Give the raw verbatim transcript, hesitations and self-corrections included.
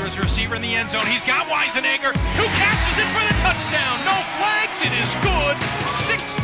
as a receiver in the end zone. He's got Weisenegger, who catches it for the touchdown. No flags, it is good. Six